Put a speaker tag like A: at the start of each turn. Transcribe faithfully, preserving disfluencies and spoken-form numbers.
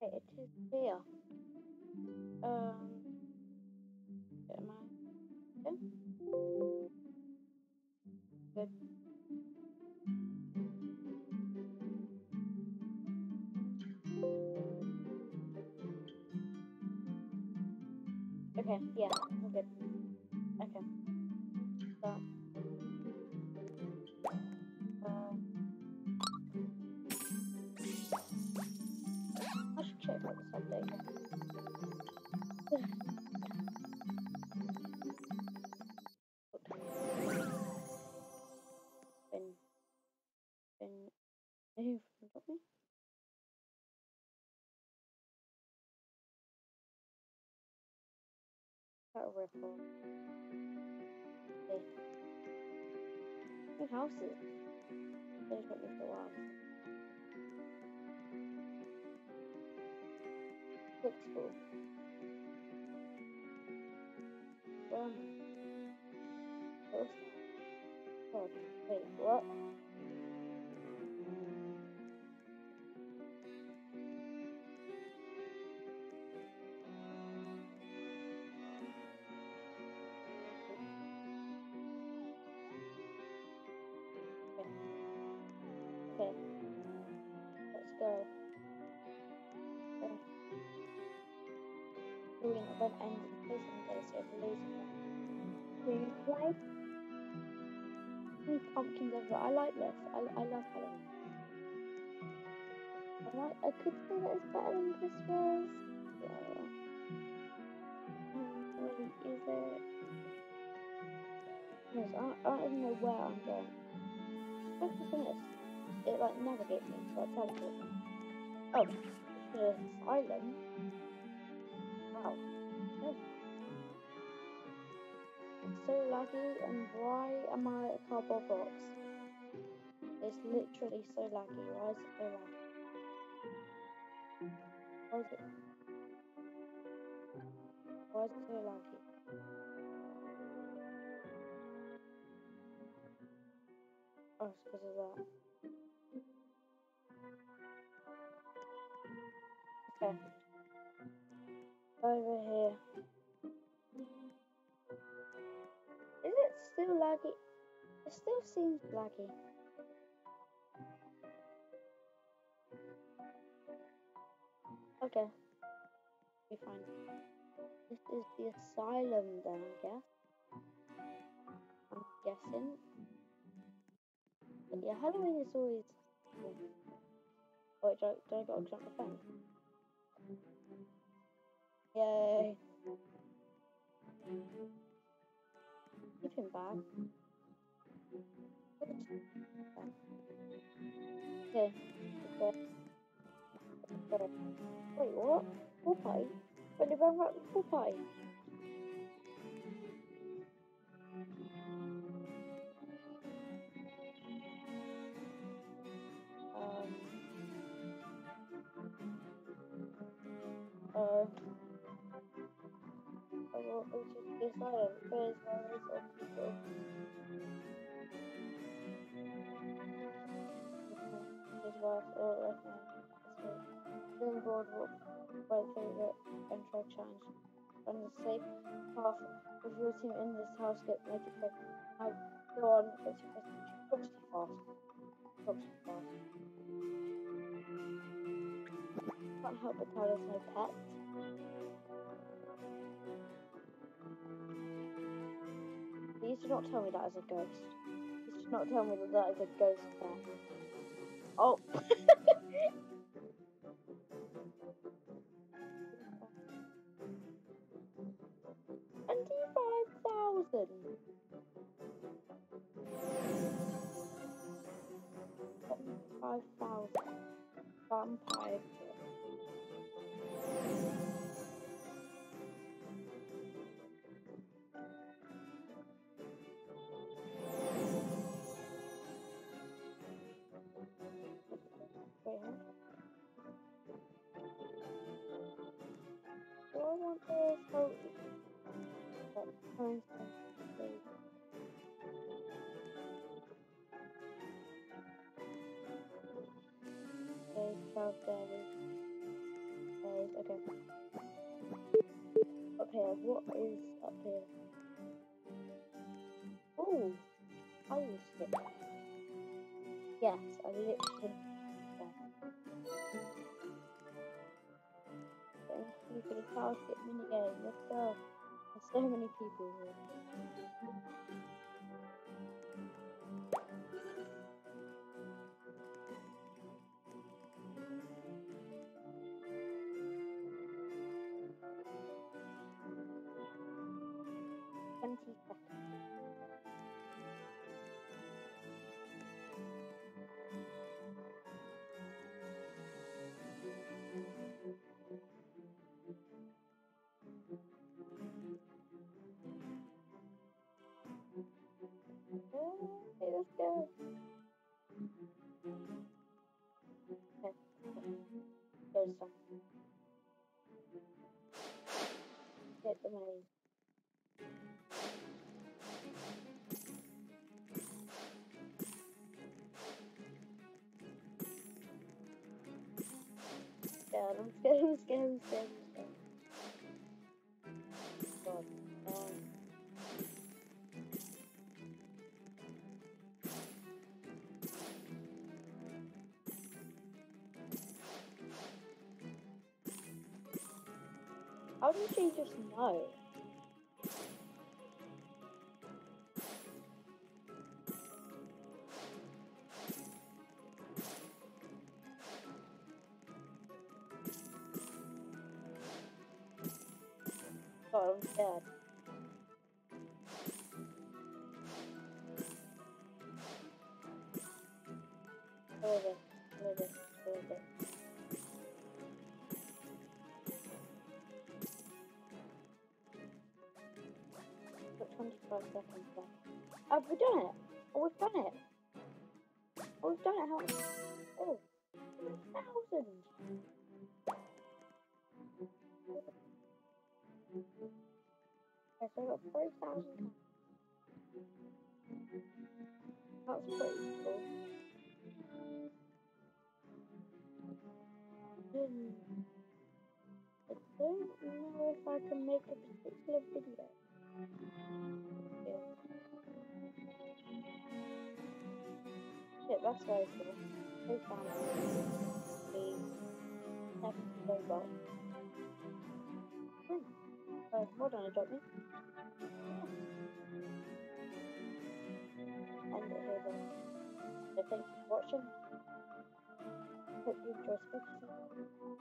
A: Okay, it is here. Um, am I? Yeah, good. Okay, yeah, I'm good. Okay, so, uh, I should check what this update is. been, been moved in front of me. Got a ripple. Okay. New houses. They took me for a while. Looks cool. Um, what was that? God, wait, what? Okay, okay, let's go. Uh, Halloween event ends in prison day, so the laser green play. Many pumpkins ever. I like this. I, I love Halloween. I might, I could say that it's better than Christmas. Yeah. Um, really, is it? Yes, I, I don't even know where I'm going. Focus on this. It like navigates me, so I teleport me. Oh, it's the asylum. Wow. Oh, it's so laggy, and why am I a cardboard box? It's literally so laggy. Why is it so laggy? Why is it? Why is it so laggy? Oh, it's because of that. Okay. Over here. Is it still laggy? It still seems laggy. Okay. We find it. This is the asylum then, I guess. I'm guessing. But yeah, Halloween is always cool. Oh, wait, do I, do I gotta jump the fence? Yay. Sleeping bag. Okay. Okay. Okay. Wait, what? Pool party? Wait, they brought back the pool party. Um. Uh. Oh, well, it's just the asylum because there is all people. His wife, oh, right now. Doing boardwalk, my favorite intro challenge. On the safe path with your team in this house, get make it quick. Now go on, it's your first. Talks too fast. Talks too fast. Can't help but tell there's no pet. Please do not tell me that is a ghost. Please do not tell me that that is a ghost pet. Oh! twenty-five thousand! twenty-five thousand. Vampire. Wait, huh? Do I want this? Oh, but for instance, please. Okay, twelve berries. Okay. Up here, what is up here? Oh, I will skip that. Yes, I literally skip that. Thank you for the tower skip minigame. Let's go. There's so many people here. Twenty seconds. Okay, let's go. Okay, go some. Hit the maze. Scared, I'm scared, I'm scared, I'm scared, I'm scared. God. Um, how did she just know? God, I'm scared. Where is it? Where is it? Where is it? Got twenty-five seconds left. Have we done it? Oh, we've done it. Oh, we've done it. How? Oh, a thousand. Okay, so I got three thousand. That's pretty cool. Hmm. I don't know if I can make a particular video. Yeah. Shit, that's very cool. Three thousand. The next robot. Hmm. Oh, hold on, it dropped me. End it here then. So thank you for watching. Hope you enjoyed spooky.